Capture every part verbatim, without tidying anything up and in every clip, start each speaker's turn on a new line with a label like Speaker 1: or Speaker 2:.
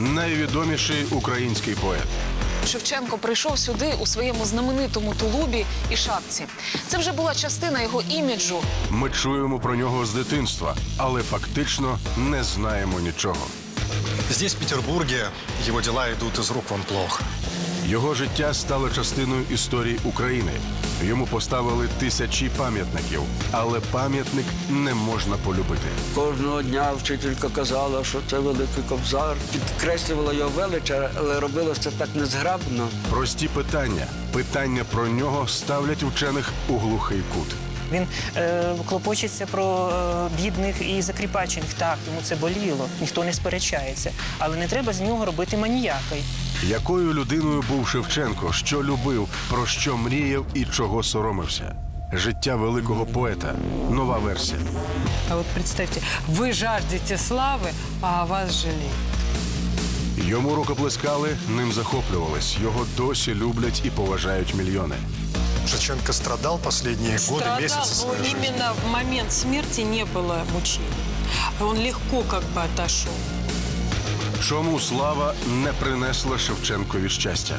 Speaker 1: найвідоміший український поет.
Speaker 2: Шевченко прийшов сюди у своєму знаменитому тулубі і шапці. Це вже була частина його іміджу.
Speaker 1: Ми чуємо про нього з дитинства, але фактично не знаємо нічого.
Speaker 3: Здесь, в Петербурге, его дела идут из рук вон плохо.
Speaker 1: Його життя стало частиною історії України. Йому поставили тисячі пам'ятників, але пам'ятник не можна полюбити.
Speaker 4: Кожного дня вчителька казала, що це великий Кобзар. Підкреслювала його велич, але робило це так незграбно.
Speaker 1: Прості питання, питання про нього ставлять вчених у глухий кут.
Speaker 5: Він е, клопочеться про е, бідних і закріпачених. Так, йому це боліло, ніхто не сперечається. Але не треба з нього робити маніяка.
Speaker 1: Якою людиною був Шевченко, що любив, про що мріяв і чого соромився? Життя великого поета. Нова версія.
Speaker 6: А от представте, ви жаждете слави, а вас жаліють.
Speaker 1: Йому рукоплескали, ним захоплювались. Його досі люблять і поважають мільйони.
Speaker 3: Шевченко страдал последние годы, месяцы своей жизни.
Speaker 6: Страдал, но именно в момент смерти не было мучений. Он легко как бы отошел.
Speaker 1: Чому слава не принесла Шевченкові щастя?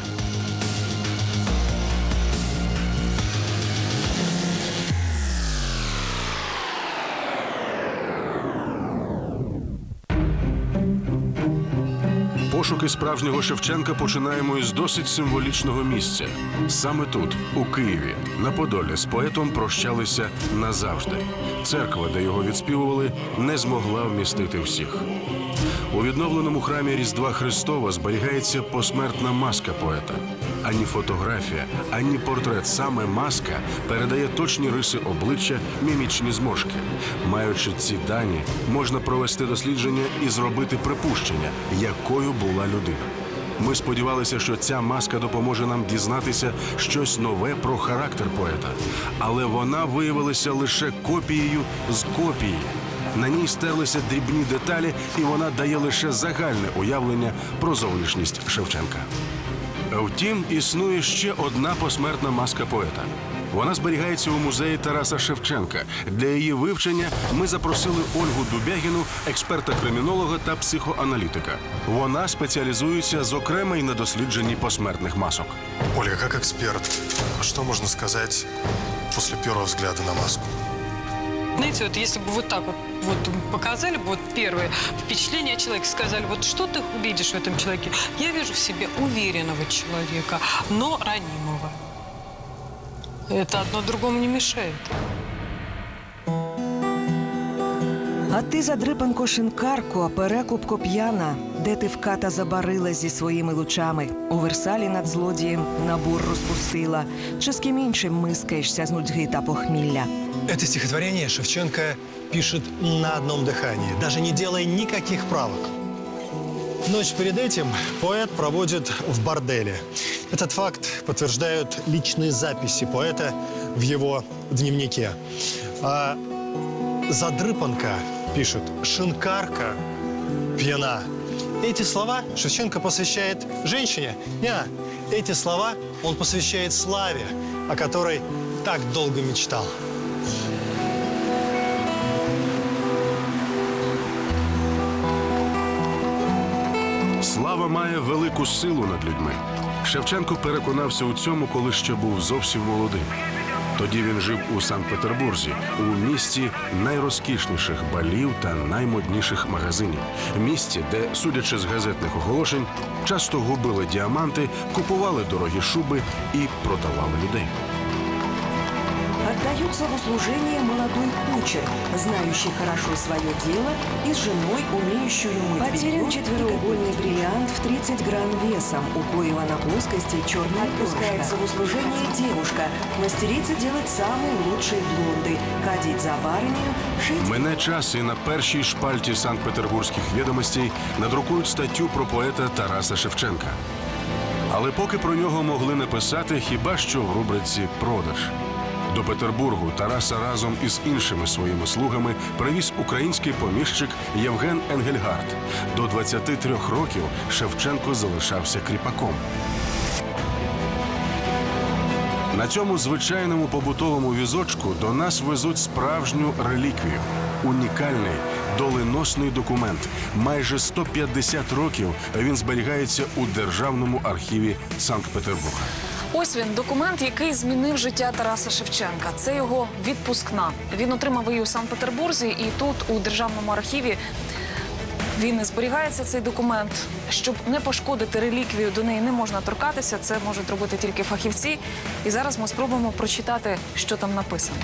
Speaker 1: Пошуки справжнього Шевченка починаємо із досить символічного місця. Саме тут, у Києві, на Подолі, з поетом прощалися назавжди. Церква, де його відспівували, не змогла вмістити всіх. У відновленому храмі Різдва Христова зберігається посмертна маска поета. Ані фотографія, ані портрет, саме маска передає точні риси обличчя, мімічні зморшки. Маючи ці дані, можна провести дослідження і зробити припущення, якою була людина. Ми сподівалися, що ця маска допоможе нам дізнатися щось нове про характер поета. Але вона виявилася лише копією з копії. На ній стерлися дрібні деталі, і вона дає лише загальне уявлення про зовнішність Шевченка. Втім, існує ще одна посмертна маска поета. Вона зберігається у музеї Тараса Шевченка. Для її вивчення ми запросили Ольгу Дубягіну, експерта-кримінолога та психоаналітика. Вона спеціалізується, зокрема, й на дослідженні посмертних масок.
Speaker 3: Ольга, как эксперт, что можно сказать после первого взгляда на маску?
Speaker 6: Знаете, вот если бы вот так вот, вот показали бы вот первое впечатление о человеке, сказали, вот что ты увидишь в этом человеке? Я вижу в себе уверенного человека, но ранимого. Это одно другому не мешает.
Speaker 7: А ти, задрипанко шинкарко, перекупко п'яна, де ти в ката забарила зі своїми лучами, у Версалі над злодієм набур розпустила, чи з ким іншим мискаєшся з нудьги та похмілля.
Speaker 3: Это стихотворение Шевченко пишет на одном дыхании, даже не делая никаких правок. Ночь перед этим поэт проводит в борделе. Этот факт подтверждают личные записи поэта в его дневнике. А задрыпанка пишет «шинкарка пьяна». Эти слова Шевченко посвящает женщине. Не, эти слова он посвящает славе, о которой так долго мечтал.
Speaker 1: Слава має велику силу над людьми. Шевченко переконався у цьому, коли ще був зовсім молодим. Тоді він жив у Санкт-Петербурзі, у місті найрозкішніших балів та наймодніших магазинів. Місті, де, судячи з газетних оголошень, часто губили діаманти, купували дорогі шуби і продавали людей.
Speaker 7: Отдается в услужение молодой кучер, знающий хорошо свое дело и с женой, умеющую мыть. Потерян четвероугольный бриллиант в тридцать грамм весом, у коего на плоскости черная Отпускается в услужение девушка, мастерица делать самые лучшие блонды, кадить за барынею, шить...
Speaker 1: Мине час, і на першій шпальті Санкт-Петербурзьких відомостей надрукують статтю про поета Тараса Шевченка. Але поки про нього могли не писати, хіба що в рубриці «Продаж». До Петербургу Тараса разом із іншими своїми слугами привіз український поміщик Євген Енгельгард. До двадцяти трьох років Шевченко залишався кріпаком. На цьому звичайному побутовому візочку до нас везуть справжню реліквію. Унікальний доленосний документ. Майже сто п'ятдесят років він зберігається у Державному архіві Санкт-Петербурга.
Speaker 2: Ось він, документ, який змінив життя Тараса Шевченка. Це його відпускна. Він отримав її у Санкт-Петербурзі, і тут, у Державному архіві, він і зберігається, цей документ. Щоб не пошкодити реліквію, до неї не можна торкатися. Це можуть робити тільки фахівці. І зараз ми спробуємо прочитати, що там написано.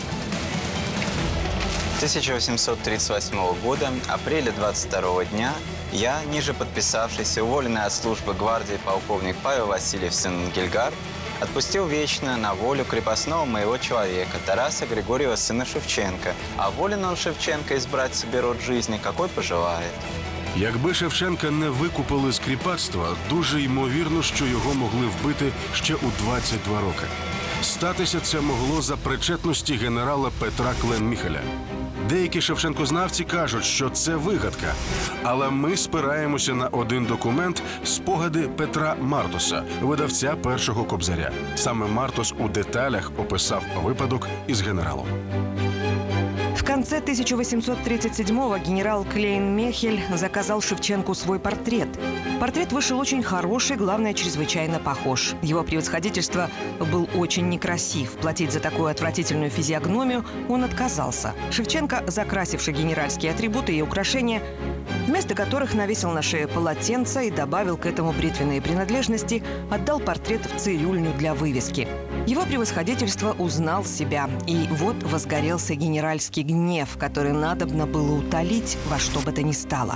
Speaker 8: тысяча восемьсот тридцать восьмого года, апреля двадцать второго дня, я, ниже подписавшийся, уволенный от службы гвардии полковник Павел Васильев сын Энгельгар, отпустил вечно на волю крепостного моего человека, Тараса Григорьева сына Шевченко. А волен он Шевченко избрать себе род жизни, какой пожелает.
Speaker 1: Якби Шевченка не викупили з кріпацтва, дуже ймовірно, що його могли вбити ще у двадцять два роки. Статися це могло за причетності генерала Петра Клейн-Міхеля. Деякі шевченкознавці кажуть, що це вигадка. Але ми спираємося на один документ – спогади Петра Мартоса, видавця першого Кобзаря. Саме Мартос у деталях описав випадок із генералом.
Speaker 7: В конце тысяча восемьсот тридцать седьмого генерал Клейн-Михель заказал Шевченку свой портрет. Портрет вышел очень хороший, главное, чрезвычайно похож. Его превосходительство был очень некрасив. Платить за такую отвратительную физиогномию он отказался. Шевченко, закрасивший генеральские атрибуты и украшения, вместо которых навесил на шею полотенце и добавил к этому бритвенные принадлежности, отдал портрет в цирюльню для вывески. Его превосходительство узнал себя, и вот возгорелся генеральский гнев, который надобно было утолить во что бы то ни стало.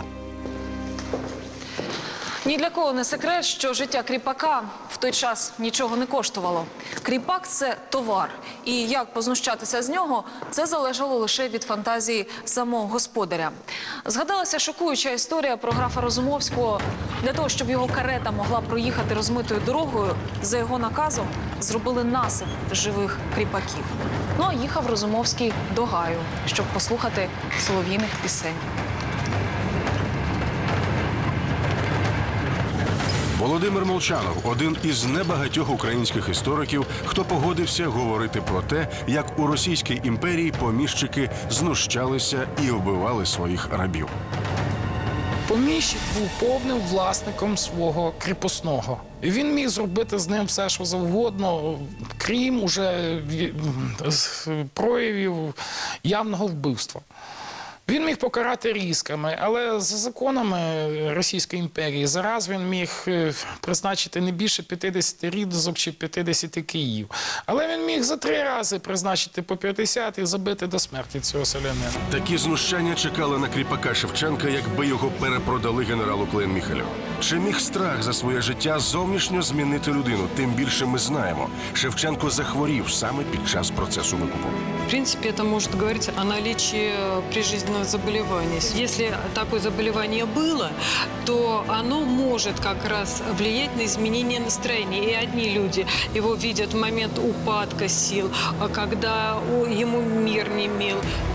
Speaker 2: Ні для кого не секрет, що життя кріпака в той час нічого не коштувало. Кріпак – це товар. І як познущатися з нього – це залежало лише від фантазії самого господаря. Згадалася шокуюча історія про графа Розумовського. Для того, щоб його карета могла проїхати розмитою дорогою, за його наказом зробили насип живих кріпаків. Ну а їхав Розумовський до гаю, щоб послухати солов'їних пісень.
Speaker 1: Володимир Молчанов – один із небагатьох українських істориків, хто погодився говорити про те, як у Російській імперії поміщики знущалися і вбивали своїх рабів.
Speaker 9: Поміщик був повним власником свого кріпосного. І він міг зробити з ним все, що завгодно, крім уже проявів явного вбивства. Він міг покарати різками, але за законами Російської імперії зараз він міг призначити не більше п'ятдесят різок чи п'ятдесят київ. Але він міг за три рази призначити по п'ятдесят і забити до смерті цього селянина.
Speaker 1: Такі знущання чекали на кріпака Шевченка, якби його перепродали генералу Клейн-Міхелю. Чи міг страх за своє життя зовнішньо змінити людину? Тим більше ми знаємо, Шевченко захворів саме під час процесу викупу.
Speaker 6: В принципе, это может говорить о наличии прижизненного заболевания. Если такое заболевание было, то оно может как раз влиять на изменение настроения. И одни люди его видят в момент упадка сил, когда ему мир не мил.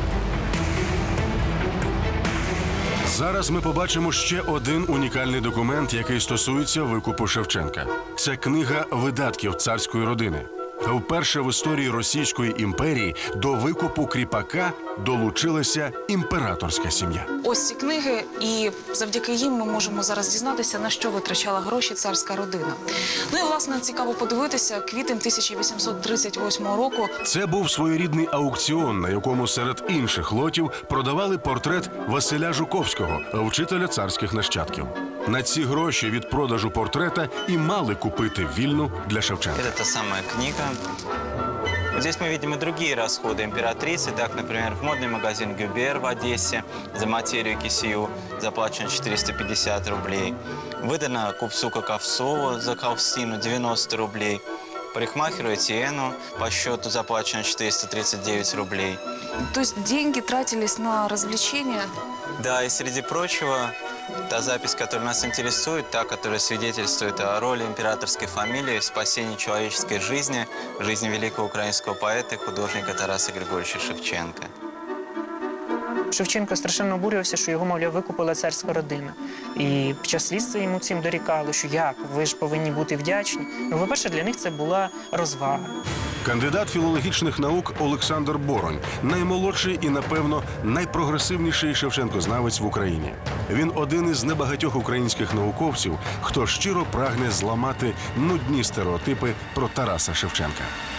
Speaker 1: Зараз ми побачимо ще один унікальний документ, який стосується викупу Шевченка. Це книга видатків царської родини. Вперше в історії Російської імперії до викупу кріпака долучилася імператорська сім'я.
Speaker 2: Ось ці книги, і завдяки їм ми можемо зараз дізнатися, на що витрачала гроші царська родина. Ну і, власне, цікаво подивитися, квітень тисяча вісімсот тридцять восьмого року.
Speaker 1: Це був своєрідний аукціон, на якому серед інших лотів продавали портрет Василя Жуковського, вчителя царських нащадків. На ці гроші від продажу портрета і мали купити вільну для Шевченка.
Speaker 8: Это та самая книга. Здесь мы видим и другие расходы императрицы. Так, например, в модный магазин «Гюбер» в Одессе за материю кисию заплачено четыреста пятьдесят рублей. Выдано купцу Коковцову за холстину девяносто рублей. Парикмахеру Этьену по счету заплачено четыреста тридцать девять рублей.
Speaker 2: То есть деньги тратились на развлечения?
Speaker 8: Да, и среди прочего, та запись, которая нас интересует, та, которая свидетельствует о роли императорской фамилии в спасении человеческой жизни, жизни великого украинского поэта и художника Тараса Григорьевича Шевченко.
Speaker 5: Шевченко страшенно обурювався, що його, мовляв, викупила царська родина. І під час слідства йому цим дорікали, що як, ви ж повинні бути вдячні. Ну, по-перше, для них це була розвага.
Speaker 1: Кандидат філологічних наук Олександр Боронь – наймолодший і, напевно, найпрогресивніший шевченкознавець в Україні. Він один із небагатьох українських науковців, хто щиро прагне зламати нудні стереотипи про Тараса Шевченка.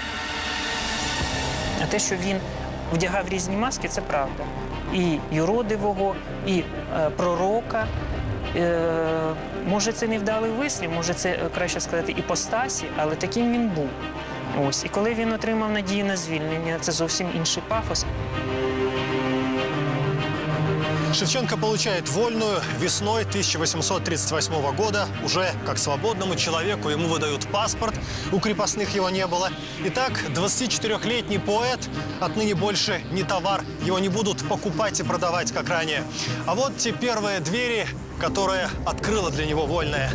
Speaker 5: А те, що він вдягав різні маски, це правда. І юродивого, і е, пророка. Е, може, це невдалий вислів, може, це, е, краще сказати, іпостасі, але таким він був. Ось. І коли він отримав надію на звільнення, це зовсім інший пафос.
Speaker 3: Шевченко получает вольную весной тысяча восемьсот тридцать восьмого года. Уже как свободному человеку ему выдают паспорт, у крепостных его не было. Итак, двадцатичетырёхлетний поэт отныне больше не товар, его не будут покупать и продавать, как ранее. А вот те первые двери, которые открыла для него вольная.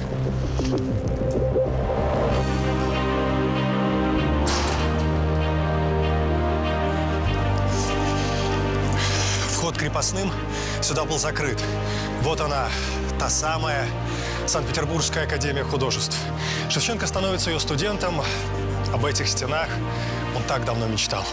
Speaker 3: Вход крепостным сюда был закрыт. Вот она, та самая Санкт-Петербургская академия художеств. Шевченко становится ее студентом. Об этих стенах он так давно мечтал.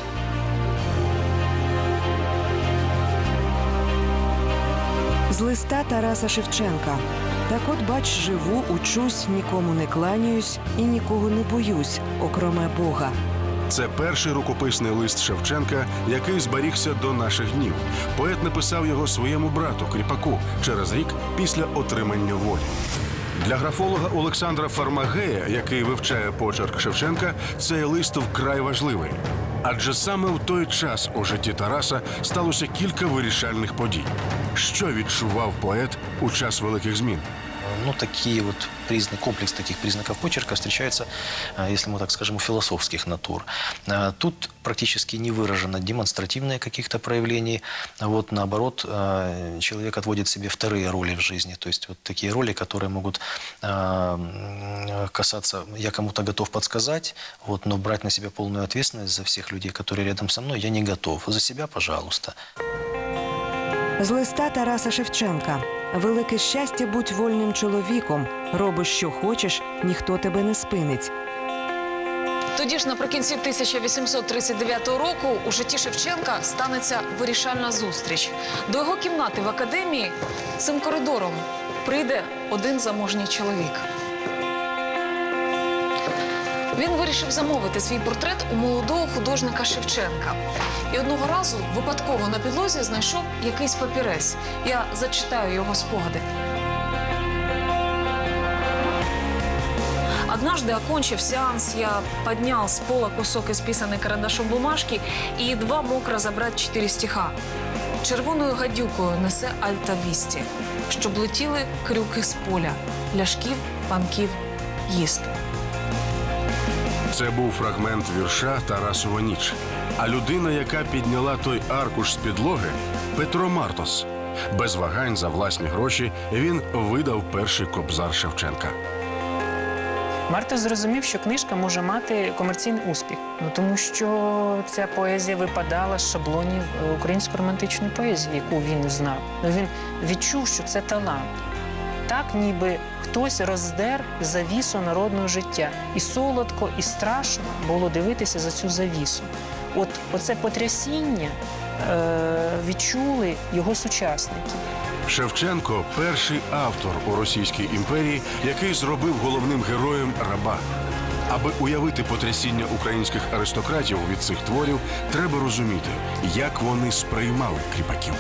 Speaker 7: З листа Тараса Шевченка. Так от, бач, живу, учусь, нікому не кланяюсь і нікого не боюсь, окроме Бога.
Speaker 1: Це перший рукописний лист Шевченка, який зберігся до наших днів. Поет написав його своєму брату, Кріпаку, через рік після отримання волі. Для графолога Олександра Фармагея, який вивчає почерк Шевченка, цей лист вкрай важливий. Адже саме в той час у житті Тараса сталося кілька вирішальних подій. Що відчував поет у час великих змін?
Speaker 10: Ну, такие вот признаки, комплекс таких признаков почерка встречается, если мы так скажем, у философских натур. Тут практически не выражено демонстративные каких-то проявлений. Вот наоборот, человек отводит себе вторые роли в жизни. То есть вот такие роли, которые могут касаться, я кому-то готов подсказать, вот, но брать на себя полную ответственность за всех людей, которые рядом со мной, я не готов. За себя, пожалуйста.
Speaker 7: З листа Тараса Шевченка. Велике щастя будь вольним чоловіком. Роби, що хочеш, ніхто тебе не спинить.
Speaker 2: Тоді ж наприкінці тисяча вісімсот тридцять дев'ятого року у житті Шевченка станеться вирішальна зустріч. До його кімнати в академії цим коридором прийде один заможній чоловік. Він вирішив замовити свій портрет у молодого художника Шевченка. І одного разу випадково на підлозі знайшов якийсь папірець. Я зачитаю його спогади. Однажды, окончив сеанс, я поднял с пола кусок исписанной карандашом бумажки и едва мог разобрать четыре стиха. Червоною гадюкою несе альтавісті, щоб летіли крюки з поля, ляшків, панків їсти.
Speaker 1: Це був фрагмент вірша «Тарасова ніч». А людина, яка підняла той аркуш з підлоги – Петро Мартос. Без вагань за власні гроші він видав перший кобзар Шевченка.
Speaker 5: Мартос зрозумів, що книжка може мати комерційний успіх. Ну, тому що ця поезія випадала з шаблонів української романтичної поезії, яку він знав. Ну, він відчув, що це талант. Так, ніби хтось роздер завісу народного життя. І солодко, і страшно було дивитися за цю завісу. От оце потрясіння е, відчули його сучасники.
Speaker 1: Шевченко – перший автор у Російській імперії, який зробив головним героєм раба. Аби уявити потрясіння українських аристократів від цих творів, треба розуміти, як вони сприймали кріпаків.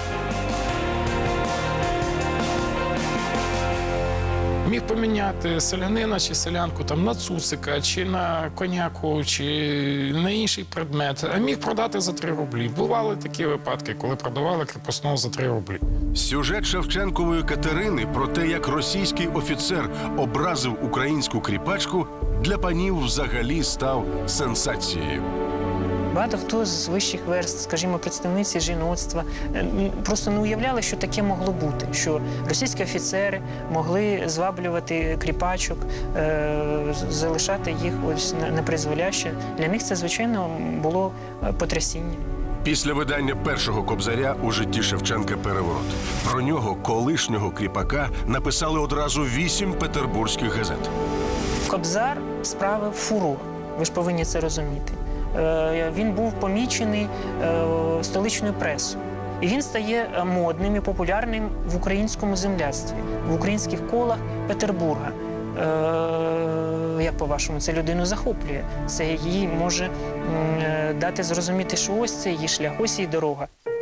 Speaker 9: Міг поміняти селянина чи селянку там, на цуцика, чи на коняку, чи на інший предмет, а міг продати за три рублі. Бували такі випадки, коли продавали кріпосного за три рублі.
Speaker 1: Сюжет Шевченкової Катерини про те, як російський офіцер образив українську кріпачку, для панів взагалі став сенсацією.
Speaker 5: Багато хто з вищих верств, скажімо, представниці жіноцтва, просто не уявляли, що таке могло бути, що російські офіцери могли зваблювати кріпачок, залишати їх ось на призволяще. Для них це, звичайно, було потрясіння.
Speaker 1: Після видання першого Кобзаря у житті Шевченка переворот. Про нього, колишнього кріпака, написали одразу вісім петербурзьких газет.
Speaker 5: Кобзар справив фурор. Ви ж повинні це розуміти. Е, він був помічений е, столичною пресою. І він стає модним і популярним в українському земляцтві, в українських колах Петербурга. Е, як по-вашому, це людину захоплює. Це їй може е, дати зрозуміти, що ось це її шлях, ось її дорога.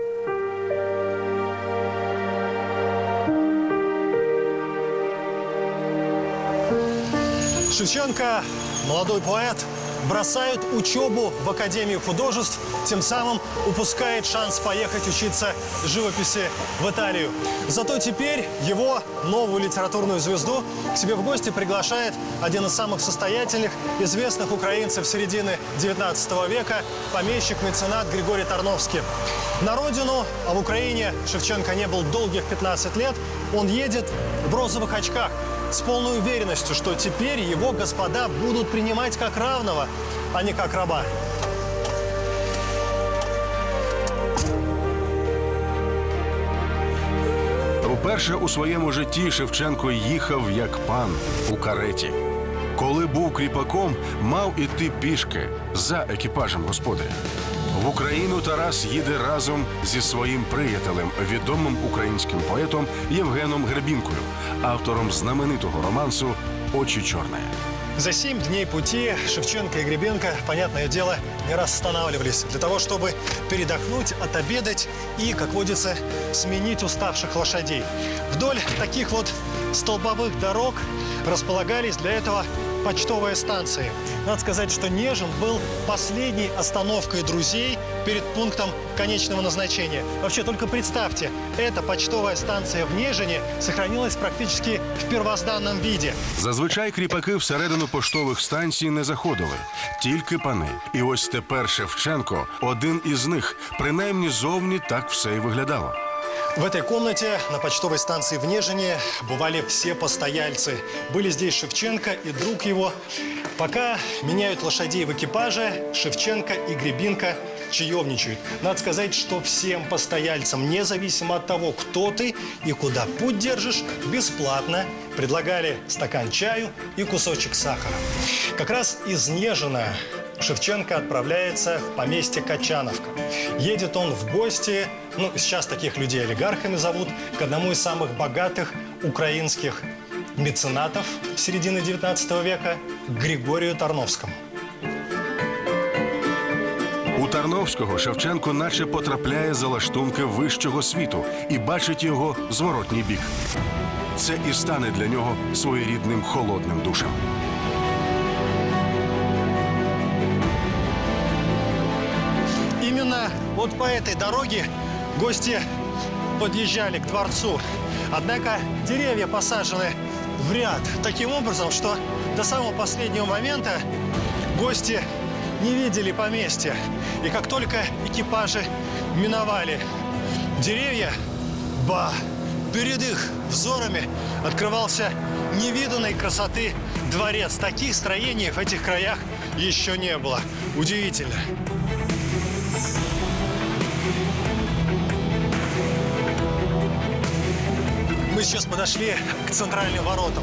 Speaker 3: Шевченко, молодой поэт, бросает учебу в Академии художеств, тем самым упускает шанс поехать учиться живописи в Италию. Зато теперь его, новую литературную звезду, к себе в гости приглашает один из самых состоятельных, известных украинцев середины девятнадцатого века, помещик-меценат Григорий Тарновский. На родину, а в Украине Шевченко не был долгих пятнадцать лет, он едет в розовых очках, с полной уверенностью, что теперь его господа будут принимать как равного, а не как раба.
Speaker 1: Уперше у своєму житті Шевченко їхав як пан у кареті. Коли був кріпаком, мав іти пішки за екіпажем господаря. В Україну Тарас їде разом зі своїм приятелем, відомим українським поетом Євгеном Гребінкою, автором знаменитого романсу «Очі чорні».
Speaker 3: За семь дней пути Шевченко и Гребенко, понятное дело, не раз останавливались для того, чтобы передохнуть, отобедать и, как водится, сменить уставших лошадей. Вдоль таких вот столбовых дорог располагались для этого почтовые станции. Надо сказать, что Нежин был последней остановкой друзей перед пунктом конечного назначения. Вообще, только представьте, эта почтовая станция в Нежине сохранилась практически в первозданном виде.
Speaker 1: Зазвичай кріпаки всередину поштових станцій не заходили, тільки пани. І ось тепер Шевченко – один із них, принаймні зовні так все і виглядало.
Speaker 3: В этой комнате на почтовой станции в Нежине бывали все постояльцы. Были здесь Шевченко и друг его. Пока меняют лошадей в экипаже, Шевченко и Гребинка чаевничают. Надо сказать, что всем постояльцам, независимо от того, кто ты и куда путь держишь, бесплатно предлагали стакан чаю и кусочек сахара. Как раз из Нежина Шевченко отправляется в поместье Качановка. Едет он в гости, ну, сейчас таких людей олигархами зовут, к одному из самых богатых украинских меценатов середины девятнадцатого века, Григорию Тарновскому.
Speaker 1: У Тарновського Шевченко наче потрапляє за лаштунки вищого світу і бачить його зворотній бік. Це і стане для нього своєрідним холодним душем.
Speaker 3: Именно вот по этой дороге гости подъезжали к дворцу. Однако деревья посажены в ряд таким образом, что до самого последнего момента гости не видели поместья. И как только экипажи миновали деревья, ба, перед их взорами открывался невиданной красоты дворец. Таких строений в этих краях еще не было. Удивительно. Мы сейчас подошли к центральным воротам.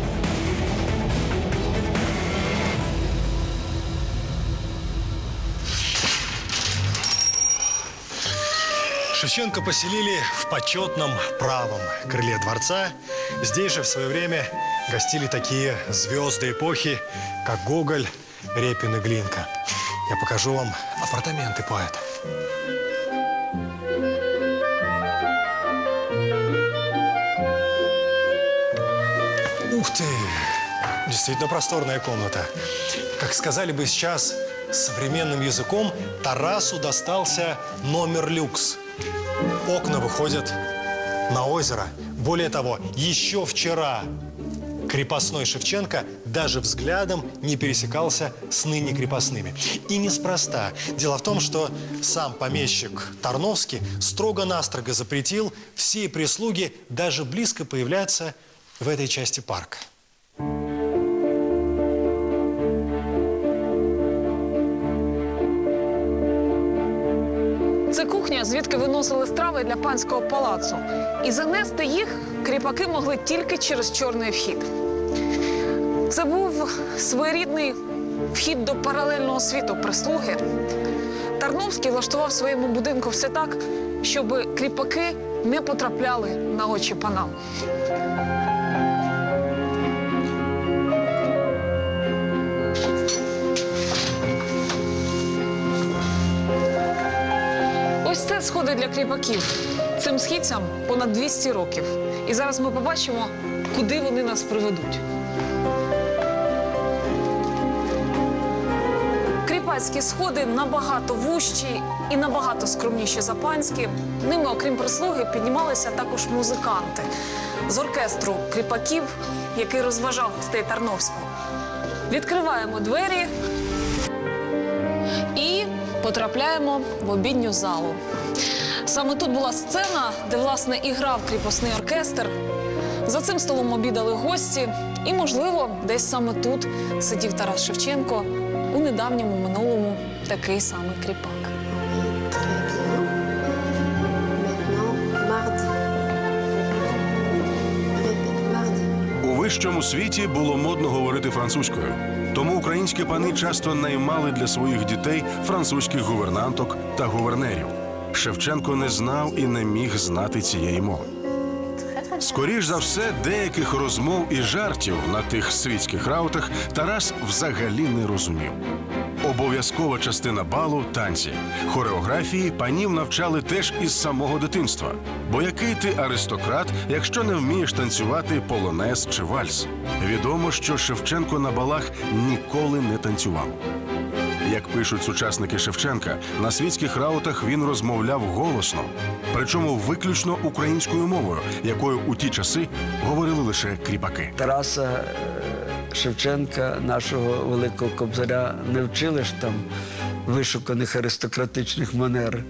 Speaker 3: Шевченко поселили в почетном правом крыле дворца. Здесь же в свое время гостили такие звезды эпохи, как Гоголь, Репин и Глинка. Я покажу вам апартаменты поэта. Ух ты! Действительно просторная комната. Как сказали бы сейчас современным языком, Тарасу достался номер люкс. Окна выходят на озеро. Более того, еще вчера крепостной Шевченко даже взглядом не пересекался с ныне крепостными. И неспроста. Дело в том, что сам помещик Тарновский строго-настрого запретил всей прислуге даже близко появляться в этой части парка.
Speaker 2: Це кухня, звідки виносили страви для панського палацу. І занести їх кріпаки могли тільки через чорний вхід. Це був своєрідний вхід до паралельного світу прислуги. Тарновський влаштував в своєму будинку все так, щоб кріпаки не потрапляли на очі панам. Ось це сходи для кріпаків. Цим східцям понад двісті років. І зараз ми побачимо, куди вони нас приведуть. Кріпацькі сходи набагато вужчі і набагато скромніші за панські. Ними, окрім прислуги, піднімалися також музиканти з оркестру кріпаків, який розважав гостей Тарновського. Відкриваємо двері і потрапляємо в обідню залу. Саме тут була сцена, де, власне, і грав кріпосний оркестр. За цим столом обідали гості. І, можливо, десь саме тут сидів Тарас Шевченко, у недавньому минулому такий самий кріпак.
Speaker 1: У вищому світі було модно говорити французькою. Тому українські пани часто наймали для своїх дітей французьких гувернанток та гувернерів. Шевченко не знав і не міг знати цієї мови. Скоріш за все, деяких розмов і жартів на тих світських раутах Тарас взагалі не розумів. Обов'язкова частина балу – танці. Хореографії панів навчали теж із самого дитинства. Бо який ти аристократ, якщо не вмієш танцювати полонез чи вальс? Відомо, що Шевченко на балах ніколи не танцював. Як пишуть сучасники Шевченка, на світських раутах він розмовляв голосно, причому виключно українською мовою, якою у ті часи говорили лише кріпаки.
Speaker 4: Тараса Шевченка, нашого великого кобзаря, не вчили ж там вишуканих аристократичних манер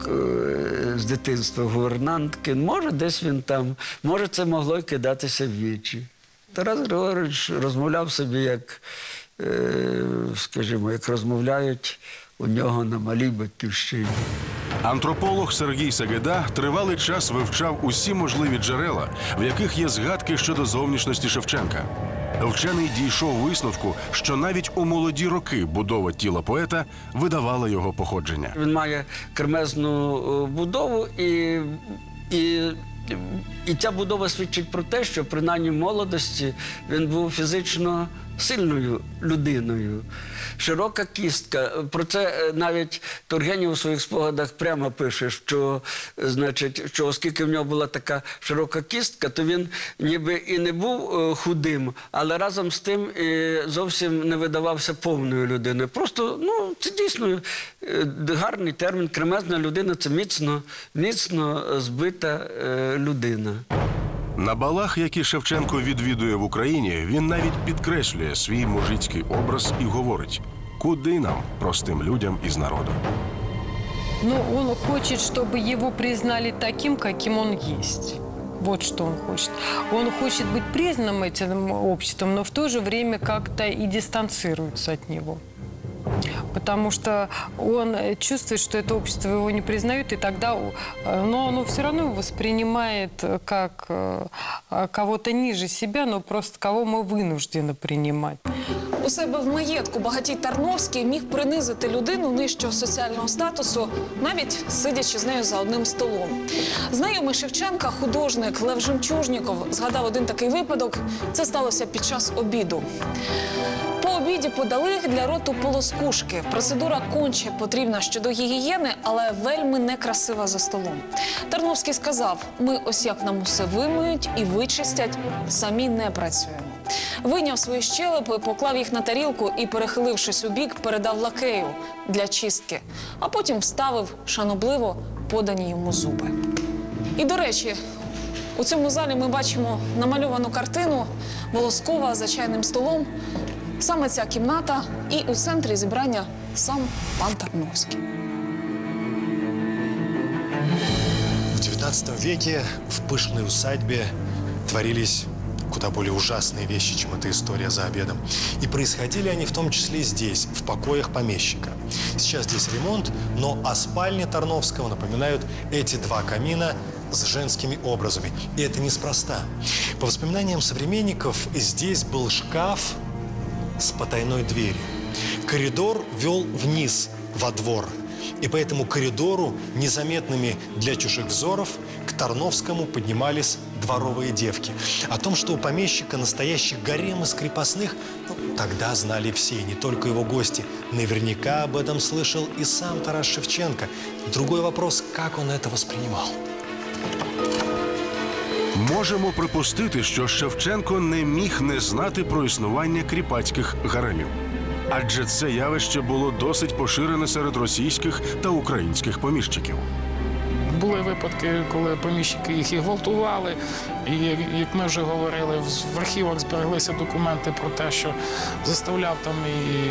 Speaker 4: з дитинства гувернантки. Може, десь він там, може, це могло й кидатися в вічі. Тарас Григорович розмовляв собі, як, скажімо, як розмовляють у нього на малій батьківщині.
Speaker 1: Антрополог Сергій Сагайда тривалий час вивчав усі можливі джерела, в яких є згадки щодо зовнішності Шевченка. Вчений дійшов висновку, що навіть у молоді роки будова тіла поета видавала його походження.
Speaker 4: Він має кремезну будову, і, і, і ця будова свідчить про те, що принаймні в молодості він був фізично сильною людиною. Широка кістка. Про це навіть Тургенєв у своїх спогадах прямо пише, що, значить, що оскільки в нього була така широка кістка, то він ніби і не був худим, але разом з тим зовсім не видавався повною людиною. Просто, ну, це дійсно гарний термін. Кремезна людина – це міцно, міцно збита людина.
Speaker 1: На балах, які Шевченко відвідує в Україні, він навіть підкреслює свій мужицький образ і говорить: куди нам, простим людям із народу?
Speaker 6: Ну, он хочет, чтобы его признали таким, каким он есть. Вот что он хочет. Он хочет быть признанным этим обществом, но в то же время как-то и дистанцируется от него. Потому что он чувствует, что это общество его не признает, и тогда, но оно все равно его воспринимает как кого-то ниже себя, но просто кого мы вынуждены принимать.
Speaker 2: У себе в маєтку багатій Тарновський міг принизити людину нижчого соціального статусу, навіть сидячи з нею за одним столом. Знайомий Шевченка, художник Лев Жемчужніков, згадав один такий випадок. Це сталося під час обіду. По обіді подали для роту полоскушки. Процедура конче потрібна щодо гігієни, але вельми некрасива за столом. Тарновський сказав: ми ось як нам усе вимиють і вичистять, самі не працюємо. Вийняв свої щелепи, поклав їх на тарілку і, перехилившись у бік, передав лакею для чистки. А потім вставив шанобливо подані йому зуби. І, до речі, у цьому залі ми бачимо намальовану картину Волоскова за чайним столом. Саме ця кімната, і у центрі зібрання сам пан Тарновський.
Speaker 3: В девятнадцатом веке в пышной усадьбе творились куда более ужасные вещи, чем эта история за обедом. И происходили они в том числе здесь, в покоях помещика. Сейчас здесь ремонт, но о спальне Тарновского напоминают эти два камина с женскими образами. И это неспроста. По воспоминаниям современников, здесь был шкаф с потайной дверью. Коридор вел вниз, во двор. И по этому коридору, незаметными для чужих взоров, к Тарновскому поднимались дворовые девки. О том, что у помещика настоящий гарем из крепостных, ну, тогда знали все, и не только его гости. Наверняка об этом слышал и сам Тарас Шевченко. Другой вопрос, как он это воспринимал.
Speaker 1: Можемо припустити, що Шевченко не міг не знати про існування кріпацьких гаремів. Адже це явище було досить поширене серед російських та українських поміщиків.
Speaker 9: Були випадки, коли поміщики їх і гвалтували, і, як ми вже говорили, в архівах збереглися документи про те, що заставляв там і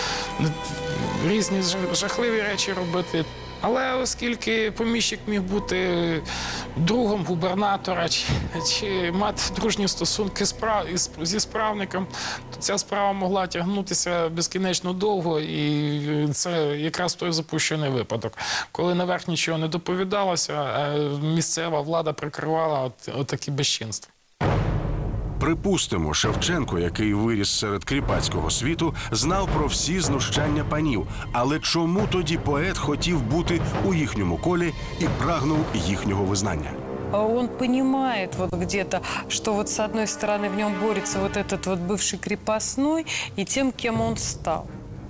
Speaker 9: різні жахливі речі робити. Але оскільки поміщик міг бути другом губернатора чи, чи мати дружні стосунки справ, зі справником, то ця справа могла тягнутися безкінечно довго, і це якраз той запущений випадок. Коли наверх нічого не доповідалося, а місцева влада прикривала от, от такі безчинства.
Speaker 1: Припустимо, Шевченко, який виріс серед кріпацького світу, знав про всі знущання панів. Але чому тоді поет хотів бути у їхньому колі і прагнув їхнього визнання?
Speaker 6: Он понимает вот где-то, что вот с одной стороны в нем борется вот этот вот бывший крепостной и тем, кем он стал.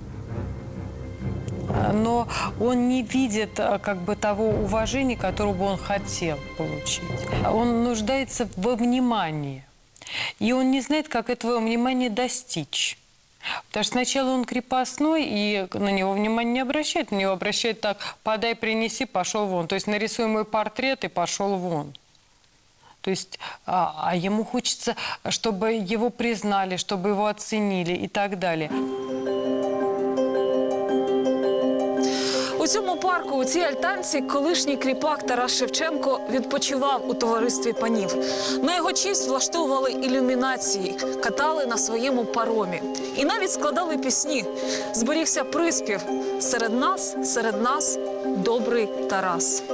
Speaker 6: Но он не видит как бы того уважения, которого бы он хотел получить. Он нуждается во внимании. И он не знает, как этого внимания достичь. Потому что сначала он крепостной, и на него внимания не обращает. На него обращает так: подай, принеси, пошел вон. То есть нарисуй мой портрет и пошел вон. То есть, а, а ему хочется, чтобы его признали, чтобы его оценили и так далее.
Speaker 2: У цьому парку, у цій альтанці, колишній кріпак Тарас Шевченко відпочивав у товаристві панів. На його честь влаштовували ілюмінації, катали на своєму паромі. І навіть складали пісні. Зберігся приспів «Серед нас, серед нас, добрий Тарас».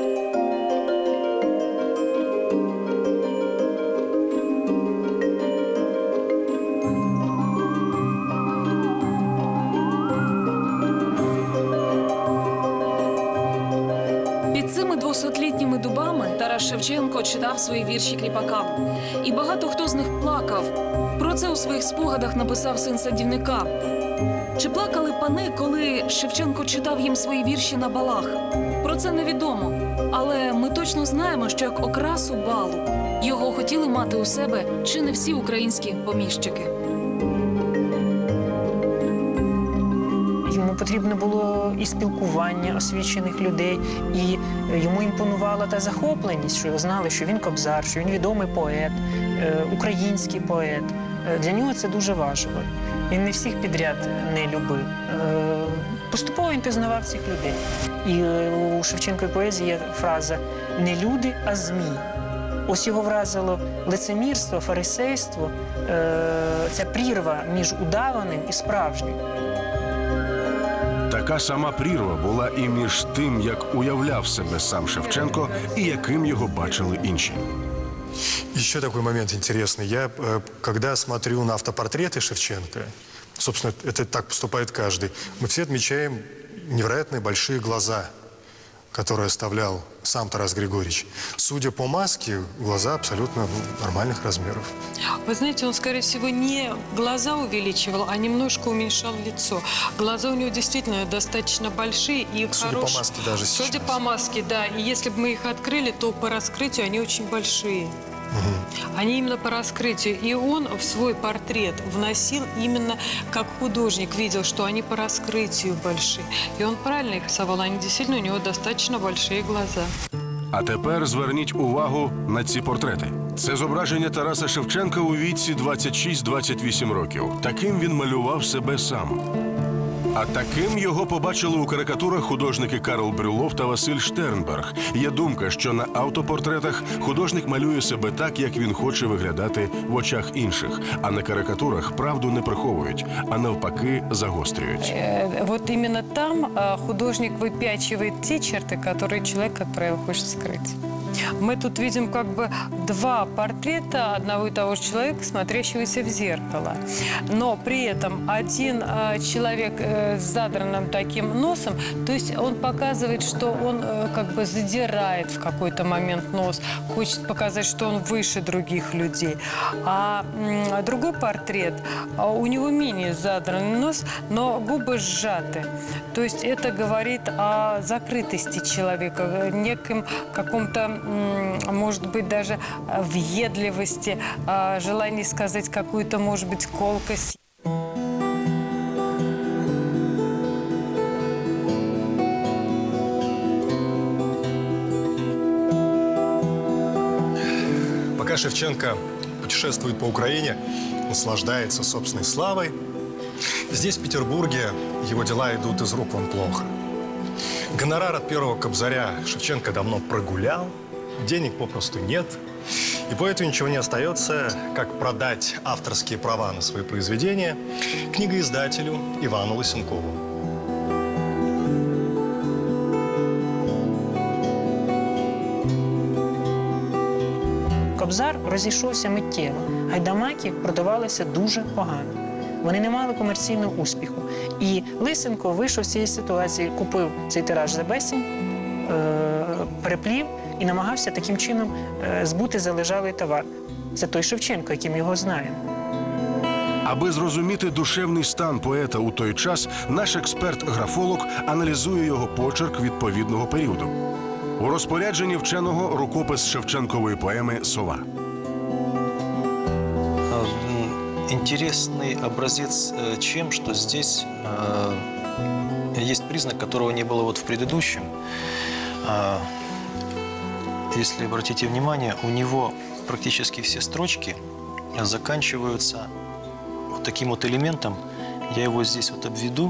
Speaker 2: Під цими двохсотлітніми дубами Тарас Шевченко читав свої вірші кріпакам. І багато хто з них плакав. Про це у своїх спогадах написав син садівника. Чи плакали пани, коли Шевченко читав їм свої вірші на балах? Про це невідомо. Але ми точно знаємо, що як окрасу балу його хотіли мати у себе чи не всі українські поміщики.
Speaker 5: Йому потрібно було і спілкування освічених людей, і йому імпонувала та захопленість, що знали, що він кобзар, що він відомий поет, український поет. Для нього це дуже важливо. Він не всіх підряд не любив. Поступово він пізнавав цих людей. І у Шевченковій поезії є фраза «не люди, а змій». Ось його вразило лицемірство, фарисейство, ця прірва між удаваним і справжнім.
Speaker 1: Така сама прірва була і між тим, як уявляв себе сам Шевченко, і яким його бачили інші.
Speaker 3: Еще такой момент интересный. Я, когда смотрю на автопортреты Шевченко, собственно, это так поступает каждый, мы все отмечаем невероятно большие глаза, которые оставлял сам Тарас Григорьевич. Судя по маске, глаза абсолютно нормальных размеров.
Speaker 6: Вы знаете, он, скорее всего, не глаза увеличивал, а немножко уменьшал лицо. Глаза у него действительно достаточно большие и
Speaker 3: Судя
Speaker 6: хорошие.
Speaker 3: по маске даже сейчас.
Speaker 6: Судя по маске, да. И если бы мы их открыли, то по раскрытию они очень большие. Угу. Они именно по раскрытию. И он в свой портрет вносил именно как художник, видел, что они по раскрытию большие. И он правильно их рисовал. Они действительно, у него достаточно большие глаза.
Speaker 1: А тепер зверніть увагу на ці портрети. Це зображення Тараса Шевченка у віці двадцять шість - двадцять вісім років. Таким він малював себе сам. А таким його побачили у карикатурах художники Карл Брюлов та Василь Штернберг. Є думка, що на автопортретах художник малює себе так, як він хоче виглядати в очах інших. А на карикатурах правду не приховують, а навпаки загострюють.
Speaker 6: Э, Вот именно там э, художник выпячивает те черты, которые человек, как правило, хочет скрыть. Мы тут видим как бы два портрета одного и того же человека, смотрящегося в зеркало. Но при этом один э, человек э, с задранным таким носом, то есть он показывает, что он э, как бы задирает в какой-то момент нос, хочет показать, что он выше других людей. А м, другой портрет, а у него менее задранный нос, но губы сжаты. То есть это говорит о закрытости человека, неком каком-то, может быть, даже въедливости, желании сказать какую-то, может быть, колкость.
Speaker 3: Пока Шевченко путешествует по Украине, наслаждается собственной славой, здесь, в Петербурге, его дела идут из рук вон плохо. Гонорар от первого кобзаря Шевченко давно прогулял, денег попросту нет, и поэту ничего не остается, как продать авторские права на свои произведения книгоиздателю Ивану Лысенкову.
Speaker 5: Кобзар розійшовся миттєво. Гайдамаки продавалися дуже погано. Вони не мали комерційного успіху. І Лисенко вийшов з цієї ситуації, купив цей тираж за безцінь, е переплів і намагався таким чином е збути залежалий товар. Це той Шевченко, яким його знаємо.
Speaker 1: Аби зрозуміти душевний стан поета у той час, наш експерт-графолог аналізує його почерк відповідного періоду. У розпорядженні вченого рукопис Шевченкової поеми «Сова».
Speaker 10: Интересный образец чем, что здесь э, есть признак, которого не было вот в предыдущем. Э, если обратите внимание, у него практически все строчки заканчиваются вот таким вот элементом. Я его здесь вот обведу,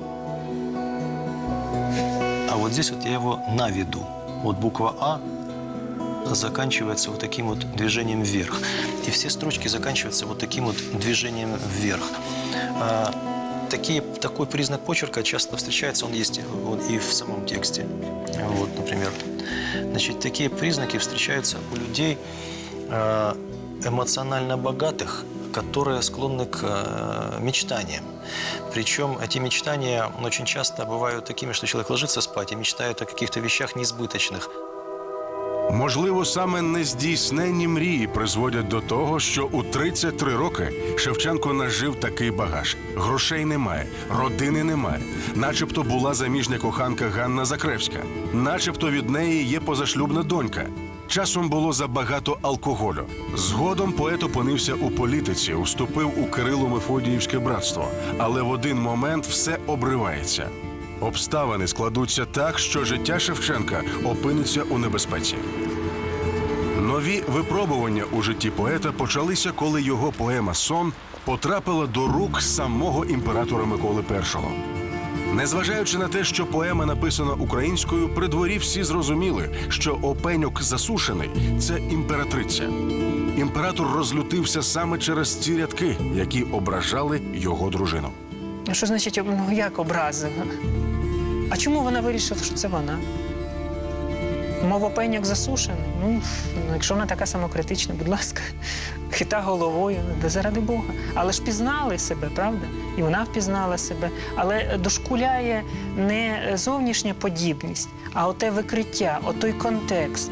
Speaker 10: а вот здесь вот я его наведу. Вот буква «А» заканчивается вот таким вот движением вверх. И все строчки заканчиваются вот таким вот движением вверх. А, такие, такой признак почерка часто встречается, он есть вот, и в самом тексте. Вот, например. Значит, такие признаки встречаются у людей а, эмоционально богатых, которые склонны к а, мечтаниям. Причем эти мечтания очень часто бывают такими, что человек ложится спать и мечтает о каких-то вещах несбыточных.
Speaker 1: Можливо, саме нездійсненні мрії призводять до того, що у тридцять три роки Шевченко нажив такий багаж. Грошей немає, родини немає. Начебто була заміжня коханка Ганна Закревська. Начебто від неї є позашлюбна донька. Часом було забагато алкоголю. Згодом поет опинився у політиці, уступив у Кирило-Мефодіївське братство. Але в один момент все обривається. Обставини складуться так, що життя Шевченка опиниться у небезпеці. Нові випробування у житті поета почалися, коли його поема «Сон» потрапила до рук самого імператора Миколи Першого. Незважаючи на те, що поема написана українською, при дворі всі зрозуміли, що опеньок засушений – це імператриця. Імператор розлютився саме через ці рядки, які ображали його дружину.
Speaker 5: А що значить, ну як образила? А чому вона вирішила, що це вона? Мов опеньок засушений? Ну, якщо вона така самокритична, будь ласка, хита головою, да заради Бога. Але ж пізнали себе, правда? І вона впізнала себе. Але дошкуляє не зовнішня подібність, а оте викриття, отой контекст.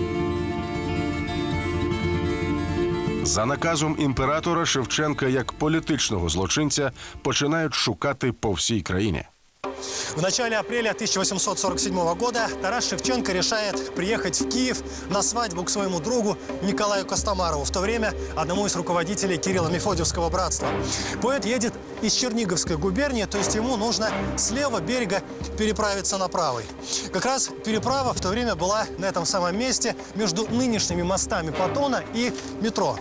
Speaker 1: За наказом імператора Шевченка як політичного злочинця починають шукати по всій країні.
Speaker 3: В начале апреля тысяча восемьсот сорок седьмого года Тарас Шевченко решает приехать в Киев на свадьбу к своему другу Николаю Костомарову, в то время одному из руководителей Кирилло-Мефодиевского братства. Поэт едет из Черниговской губернии, то есть ему нужно с левого берега переправиться на правый. Как раз переправа в то время была на этом самом месте между нынешними мостами Патона и метро.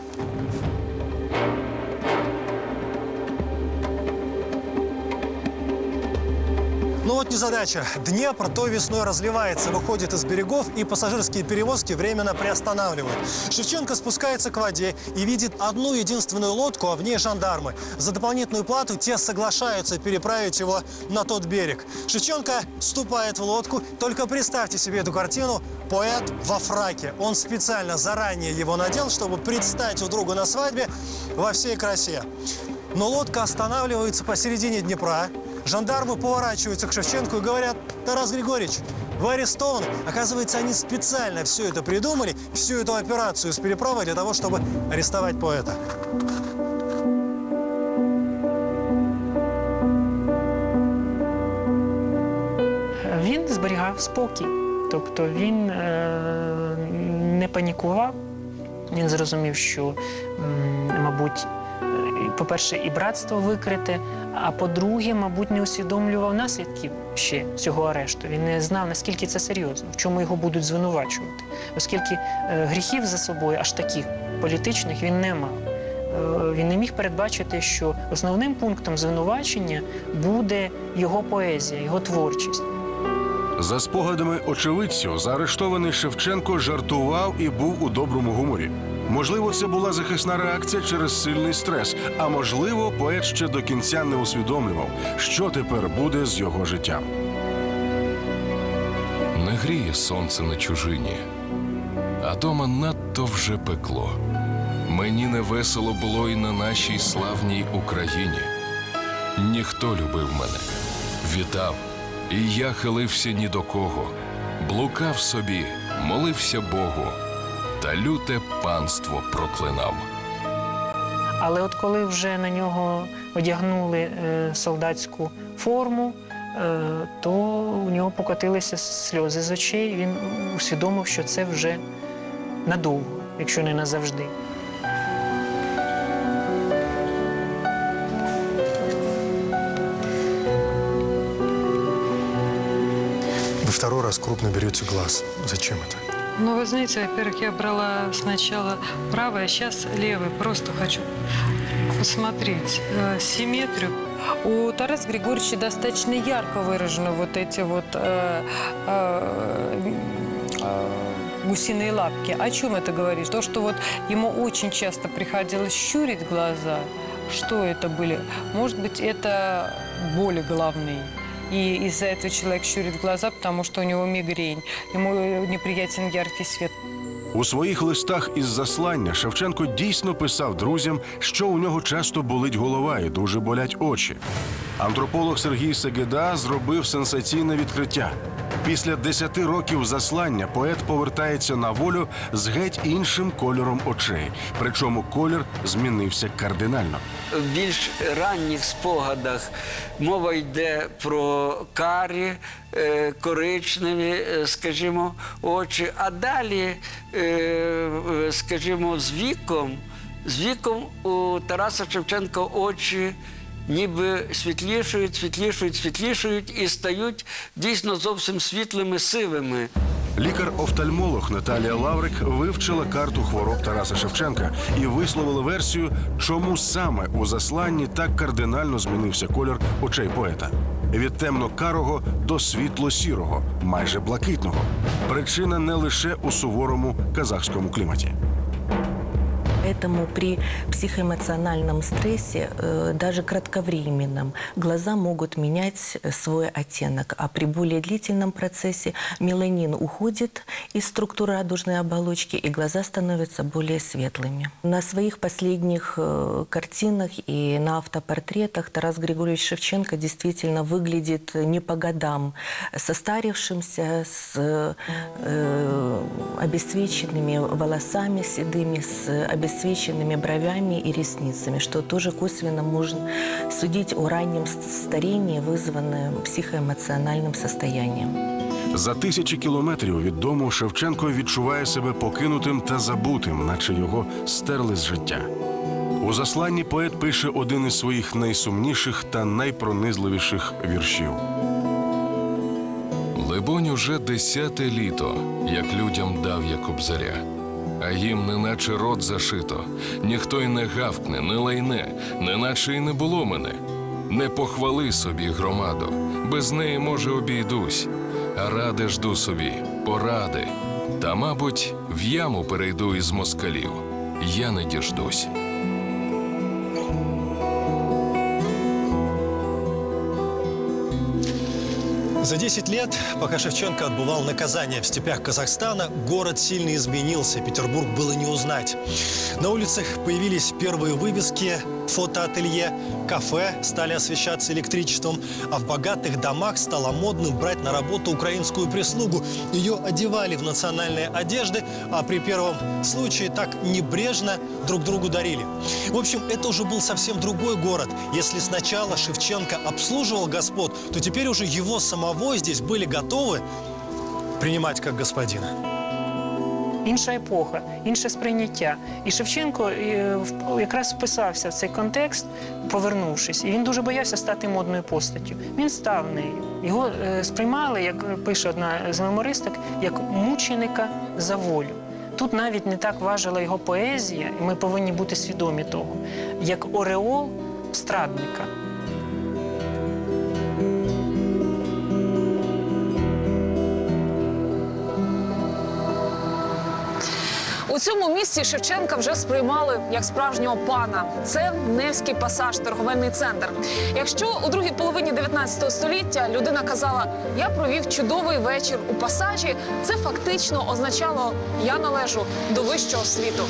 Speaker 3: вот незадача. Днепр то весной разливается, выходит из берегов, и пассажирские перевозки временно приостанавливают. Шевченко спускается к воде и видит одну единственную лодку, а в ней жандармы. За дополнительную плату те соглашаются переправить его на тот берег. Шевченко вступает в лодку. Только представьте себе эту картину. Поэт во фраке. Он специально заранее его надел, чтобы предстать у друга на свадьбе во всей красе. Но лодка останавливается посередине Днепра. Жандармы поворачиваются к Шевченку и говорят: «Тарас Григорьевич, вы арестованы». Оказывается, они специально все это придумали, всю эту операцию с переправой для того, чтобы арестовать поэта.
Speaker 5: Він зберігав спокій. Тобто він е, не панікував. Він зрозумів, що, м, мабуть, по-перше, і братство викрите, а по-друге, мабуть, не усвідомлював наслідків ще цього арешту. Він не знав, наскільки це серйозно, в чому його будуть звинувачувати. Оскільки е, гріхів за собою, аж таких політичних, він не мав. Е, він не міг передбачити, що основним пунктом звинувачення буде його поезія, його творчість.
Speaker 1: За спогадами очевидців, заарештований Шевченко жартував і був у доброму гуморі. Можливо, це була захисна реакція через сильний стрес, а можливо, поет ще до кінця не усвідомлював, що тепер буде з його життям.
Speaker 11: Не гріє сонце на чужині, а дома надто вже пекло. Мені не весело було і на нашій славній Україні. Ніхто любив мене, вітав, і я хилився ні до кого. Блукав собі, молився Богу, та люте панство проклинав.
Speaker 5: Але от коли вже на нього одягнули е, солдатську форму, е, то у нього покотилися сльози з очей. Він усвідомив, що це вже надовго, якщо не назавжди.
Speaker 3: Вы второй раз крупно берете глаз. Зачем это?
Speaker 6: Ну, вы знаете, во-первых, я брала сначала правый, а сейчас левый. Просто хочу посмотреть э, симметрию. У Тараса Григорьевича достаточно ярко выражены вот эти вот э, э, э, гусиные лапки. О чем это говорит? То, что вот ему очень часто приходилось щурить глаза. Что это были? Может быть, это боли головные. И из-за этого человек щурит глаза, потому что у него мигрень. Ему неприятен яркий свет.
Speaker 1: У своїх листах із заслання Шевченко дійсно писав друзям, що у нього часто болить голова і дуже болять очі. Антрополог Сергій Сегеда зробив сенсаційне відкриття. Після десяти років заслання поет повертається на волю з геть іншим кольором очей. Причому колір змінився кардинально.
Speaker 4: В більш ранніх спогадах мова йде про карі, е, коричневі, е, скажімо, очі. А далі, е, скажімо, з віком, з віком у Тараса Шевченка очі ніби світлішують, світлішують, світлішують і стають дійсно зовсім світлими, сивими.
Speaker 1: Лікар-офтальмолог Наталія Лаврик вивчила карту хвороб Тараса Шевченка і висловила версію, чому саме у засланні так кардинально змінився колір очей поета. Від темно-карого до світло-сірого, майже блакитного. Причина не лише у суворому казахському кліматі.
Speaker 12: Поэтому при психоэмоциональном стрессе, э, даже кратковременном, глаза могут менять свой оттенок. А при более длительном процессе меланин уходит из структуры радужной оболочки, и глаза становятся более светлыми. На своих последних э, картинах и на автопортретах Тарас Григорьевич Шевченко действительно выглядит не по годам, состарившимся, с э, обесцвеченными волосами седыми, с обесцвеченными обесцвеченными бровями и ресницами, что тоже косвенно можно судить о раннем старении, вызванном психоэмоциональным состоянием.
Speaker 1: За тисячі кілометрів від дому Шевченко відчуває себе покинутим та забутим, наче його стерли з життя. У засланні поет пише один із своїх найсумніших та найпронизливіших віршів.
Speaker 11: Либонь, уже десяте літо, як людям дав я Кобзаря. А їм неначе рот зашито, ніхто й не гавкне, не лайне, неначе й не було мене. Не похвали собі, громадо, без неї, може, обійдусь, а ради жду собі, поради. Та, мабуть, в яму перейду із москалів, я не діждусь.
Speaker 3: За десять лет, пока Шевченко отбывал наказание в степях Казахстана, город сильно изменился, Петербург было не узнать. На улицах появились первые вывески, фотоателье, кафе стали освещаться электричеством, а в богатых домах стало модным брать на работу украинскую прислугу. Ее одевали в национальные одежды, а при первом случае так небрежно друг другу дарили. В общем, это уже был совсем другой город. Если сначала Шевченко обслуживал господ, то теперь уже его самого здесь были готовы принимать как господина.
Speaker 5: Інша епоха, інше сприйняття. І Шевченко е, в- якраз вписався в цей контекст, повернувшись. І він дуже боявся стати модною постаттю. Він став нею. Його е, сприймали, як пише одна з мемористок, як мученика за волю. Тут навіть не так важила його поезія, і ми повинні бути свідомі того, як ореол страдника.
Speaker 2: У цьому місці Шевченка вже сприймали як справжнього пана. Це Невський пасаж, торговельний центр. Якщо у другій половині дев'ятнадцятого століття людина казала «я провів чудовий вечір у пасажі», це фактично означало «я належу до вищого світу».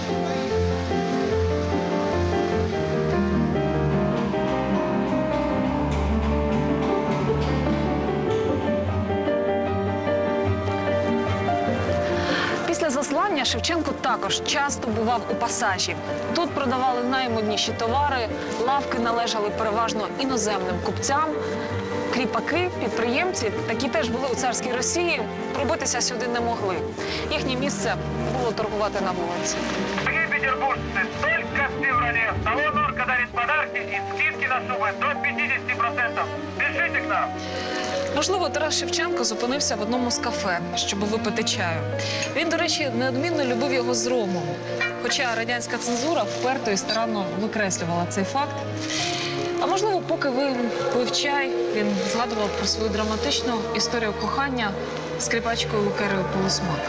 Speaker 2: Після заслання Шевченко також часто бував у пасажі. Тут продавали наймодніші товари, лавки належали переважно іноземним купцям. Кріпаки, підприємці, такі теж були у царській Росії, пробитися сюди не могли. Їхнє місце було торгувати на вулиці.
Speaker 13: Дорогие петербуржцы, только в феврале салон «Норка» дарит подарки и скидки на суммы до пятидесяти процентов. Пишите к нам.
Speaker 2: Можливо, Тарас Шевченко зупинився в одному з кафе, щоб випити чаю. Він, до речі, неодмінно любив його з ромом. Хоча радянська цензура вперто і старанно викреслювала цей факт. А можливо, поки він пив чай, він згадував про свою драматичну історію кохання з скрипачкою Лукерою Полусмак.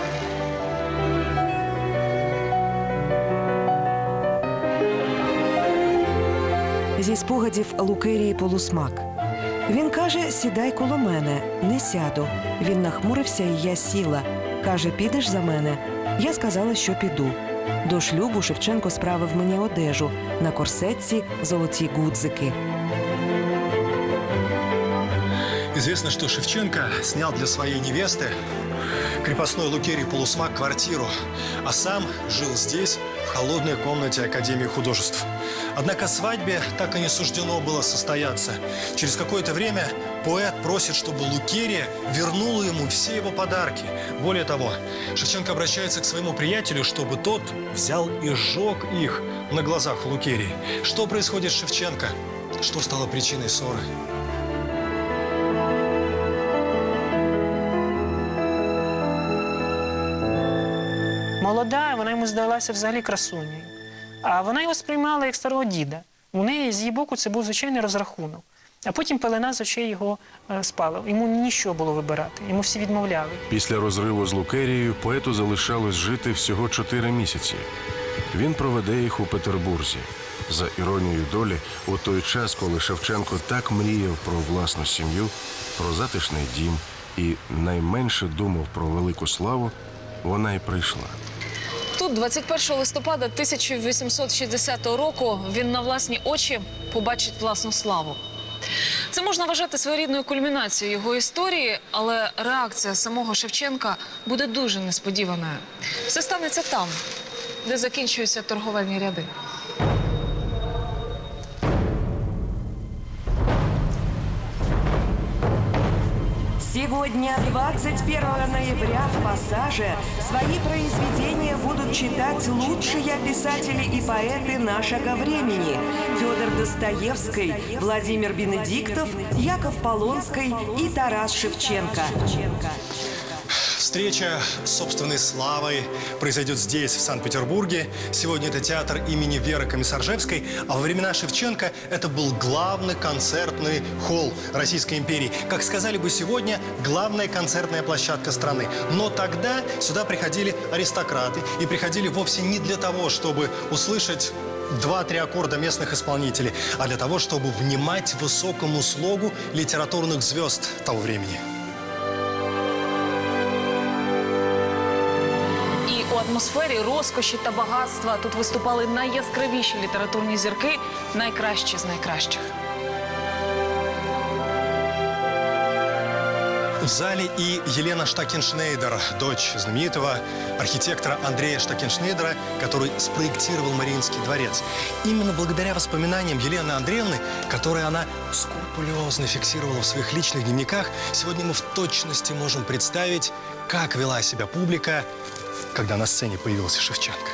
Speaker 7: Зі спогадів Лукерії Полусмак. Він каже, сідай коло мене, не сяду. Він нахмурився, і я сіла. Каже, підеш за мене? Я сказала, що піду. До шлюбу Шевченко справив мені одежу. На корсетці золоті гудзики.
Speaker 3: Известно, что Шевченко снял для своей невесты, крепостной Лукерии Полусмак, квартиру, а сам жил здесь, в холодной комнате Академии художеств. Однако свадьбе так и не суждено было состояться. Через какое-то время поэт просит, чтобы Лукерия вернула ему все его подарки. Более того, Шевченко обращается к своему приятелю, чтобы тот взял и сжег их на глазах у Лукерии. Что происходит с Шевченко? Что стало причиной ссоры?
Speaker 5: Молода, вона йому здалася взагалі красунею. А вона його сприймала як старого діда. У неї з її боку це був звичайний розрахунок. А потім пелена з очей його е, спала. Йому нічого було вибирати, йому всі відмовляли.
Speaker 1: Після розриву з Лукерією поету залишалось жити всього чотири місяці. Він проведе їх у Петербурзі. За іронією долі, у той час, коли Шевченко так мріяв про власну сім'ю, про затишний дім і найменше думав про велику славу, вона й прийшла.
Speaker 2: Тут, двадцять першого листопада тисяча вісімсот шістдесятого року, він на власні очі побачить власну славу. Це можна вважати своєрідною кульмінацією його історії, але реакція самого Шевченка буде дуже несподіваною. Все станеться там, де закінчуються торговельні ряди.
Speaker 7: Сегодня, двадцать первого ноября, в «Пассаже» свои произведения будут читать лучшие писатели и поэты нашего времени. Федор Достоевский, Владимир Бенедиктов, Яков Полонский и Тарас Шевченко.
Speaker 3: Встреча с собственной славой произойдет здесь, в Санкт-Петербурге. Сегодня это театр имени Веры Комиссаржевской, а во времена Шевченко это был главный концертный холл Российской империи. Как сказали бы сегодня, главная концертная площадка страны. Но тогда сюда приходили аристократы и приходили вовсе не для того, чтобы услышать два-три аккорда местных исполнителей, а для того, чтобы внимать высокому слогу литературных звезд того времени.
Speaker 2: І у атмосфері розкоші та багатства тут виступали найяскравіші літературні зірки, найкращі з найкращих.
Speaker 3: В зале и Елена Штакеншнейдер, дочь знаменитого архитектора Андрея Штакеншнейдера, который спроектировал Мариинский дворец. Именно благодаря воспоминаниям Елены Андреевны, которые она скрупулезно фиксировала в своих личных дневниках, сегодня мы в точности можем представить, как вела себя публика, когда на сцене появился Шевченко.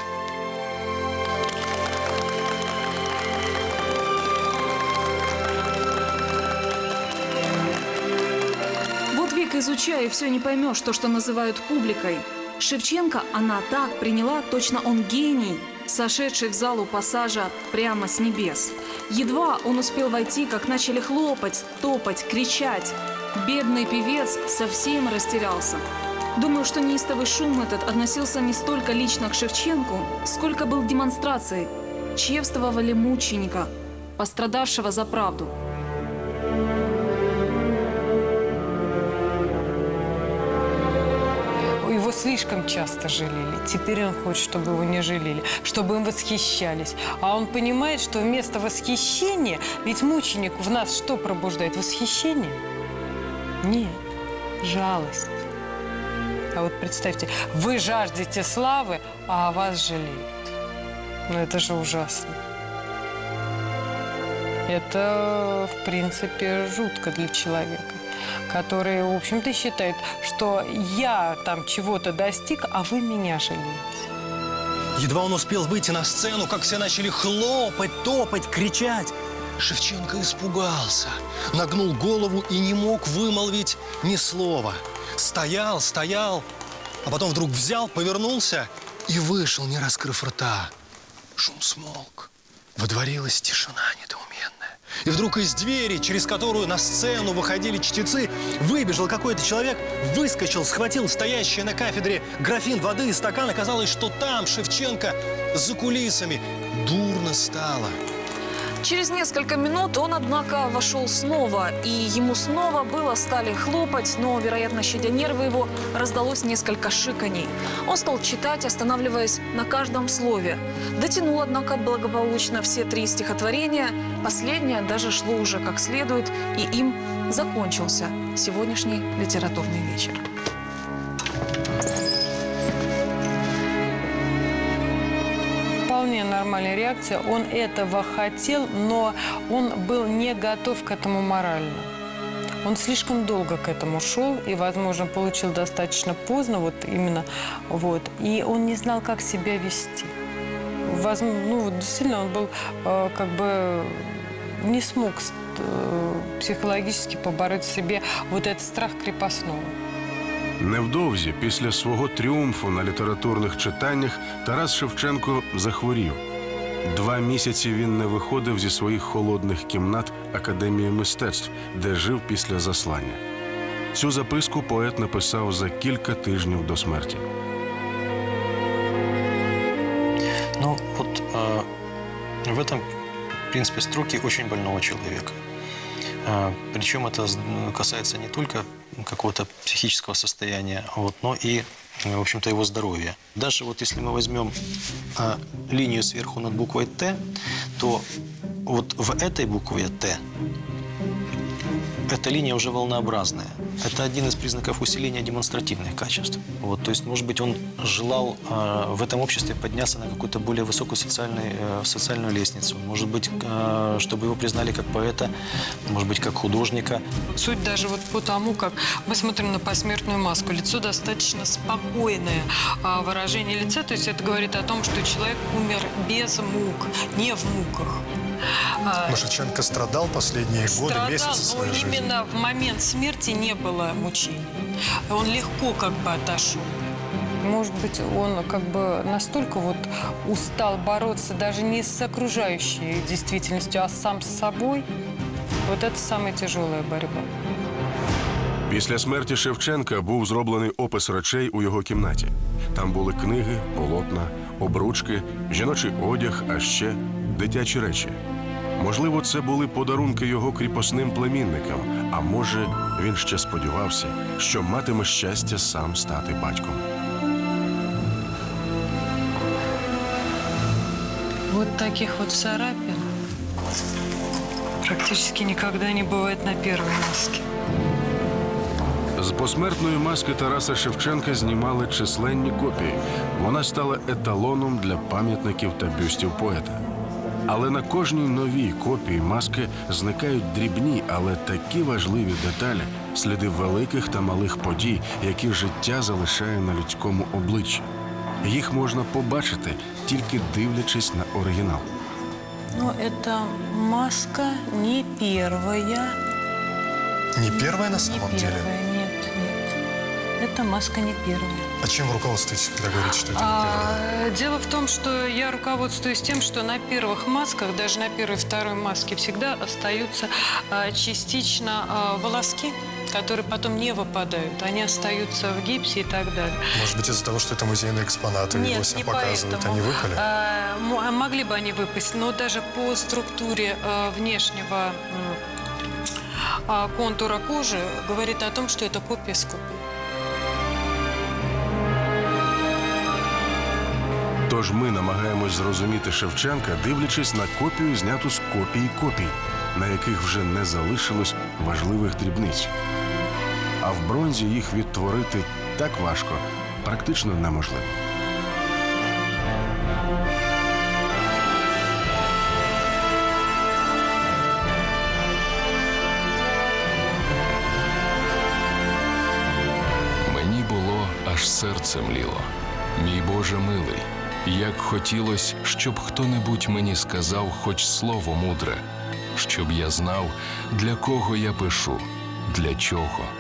Speaker 2: Изучая, все не поймешь то, что называют публикой. Шевченко она так приняла, точно он гений, сошедший в залу пассажа прямо с небес. Едва он успел войти, как начали хлопать, топать, кричать. Бедный певец совсем растерялся. Думаю, что неистовый шум этот относился не столько лично к Шевченку, сколько был демонстрацией чествовали мученика, пострадавшего за правду.
Speaker 6: Его слишком часто жалели. Теперь он хочет, чтобы его не жалели, чтобы им восхищались. А он понимает, что вместо восхищения, ведь мученик в нас что пробуждает? Восхищение? Нет, жалость. А вот представьте, вы жаждете славы, а о вас жалеют. Ну это же ужасно. Это, в принципе, жутко для человека, который, в общем-то, считает, что я там чего-то достиг, а вы меня жалеете.
Speaker 3: Едва он успел выйти на сцену, как все начали хлопать, топать, кричать. Шевченко испугался, нагнул голову и не мог вымолвить ни слова. Стоял, стоял, а потом вдруг взял, повернулся и вышел, не раскрыв рта. Шум смолк. Водворилась тишина недоуменная. И вдруг из двери, через которую на сцену выходили чтецы, выбежал какой-то человек, выскочил, схватил стоящий на кафедре графин воды и стакан. Оказалось, что там Шевченко за кулисами. Дурно стало.
Speaker 2: Через несколько минут он, однако, вошел снова, и ему снова было стали хлопать, но, вероятно, щадя нервы его, раздалось несколько шиканий. Он стал читать, останавливаясь на каждом слове. Дотянул, однако, благополучно все три стихотворения. Последнее даже шло уже как следует, и им закончился сегодняшний литературный вечер.
Speaker 6: Вполне нормальная реакция. Он этого хотел, но он был не готов к этому морально. Он слишком долго к этому шел и, возможно, получил достаточно поздно, вот именно, вот. И он не знал, как себя вести. Возможно, ну, действительно, он был э, как бы не смог э, психологически побороть в себе вот этот страх крепостного.
Speaker 1: Невдовзі, після свого тріумфу на літературних читаннях, Тарас Шевченко захворів. Два місяці він не виходив зі своїх холодних кімнат Академії мистецтв, де жив після заслання. Цю записку поет написав за кілька тижнів до смерті.
Speaker 10: Ну, вот э, в этом, в принципе, строки очень больного человека. Э, причем это касается не только какого-то психического состояния, вот, но и, в общем-то, его здоровья. Даже вот если мы возьмем э, линию сверху над буквой «Т», то вот в этой букве «Т» эта линия уже волнообразная. Это один из признаков усиления демонстративных качеств. Вот, то есть, может быть, он желал э, в этом обществе подняться на какую-то более высокую социальную, э, социальную лестницу. Может быть, э, чтобы его признали как поэта, может быть, как художника.
Speaker 6: Суть даже вот по тому, как мы смотрим на посмертную маску. Лицо достаточно спокойное, а выражение лица, то есть это говорит о том, что человек умер без мук, не в муках.
Speaker 3: Но Шевченко страдал последние годы,
Speaker 6: Страдал,
Speaker 3: месяцы
Speaker 6: но
Speaker 3: своей жизни.
Speaker 6: именно в момент смерти не было мучений. Он легко как бы отошел. Может быть, он как бы настолько вот устал бороться даже не с окружающей действительностью, а сам с собой. Вот это самая тяжелая борьба.
Speaker 1: Після смерті Шевченка був зроблений опис речей у його кімнаті. Там були книги, полотна, обручки, жіночий одяг, а ще дитячі речі. Можливо, це були подарунки його кріпосним племінникам, а може, він ще сподівався, що матиме щастя сам стати батьком.
Speaker 6: Вот таких вот царапин практически никогда не бывает на первой маске.
Speaker 1: З посмертної маски Тараса Шевченка знімали численні копії. Вона стала еталоном для пам'ятників та бюстів поета. Але на кожній новій копії маски зникають дрібні, але такі важливі деталі, сліди великих та малих подій, які життя залишає на людському обличчі. Їх можна побачити, тільки дивлячись на оригінал.
Speaker 6: Но эта маска не первая.
Speaker 3: Не первая на самом
Speaker 6: не
Speaker 3: деле?
Speaker 6: первая, нет, нет. Эта маска не первая.
Speaker 3: А чем вы руководствуетесь, когда говорите, что это не первая?
Speaker 6: А, дело в том, что я руководствуюсь тем, что на первых масках, даже на первой и второй маске, всегда остаются а, частично а, волоски, которые потом не выпадают. Они остаются в гипсе и так далее.
Speaker 3: Может быть, из-за того, что это музейные экспонаты,
Speaker 6: Нет,
Speaker 3: его
Speaker 6: не
Speaker 3: всем показывают,
Speaker 6: поэтому.
Speaker 3: они выпали?
Speaker 6: А, м- могли бы они выпасть, но даже по структуре а, внешнего м, а, контура кожи говорит о том, что это копия с копией.
Speaker 1: Тож ми намагаємось зрозуміти Шевченка, дивлячись на копію, зняту з копії копій, на яких вже не залишилось важливих дрібниць. А в бронзі їх відтворити так важко, практично неможливо.
Speaker 11: Мені було, аж серце мліло. Мій Боже милий, як хотілось, щоб хто-небудь мені сказав хоч слово мудре, щоб я знав, для кого я пишу, для чого.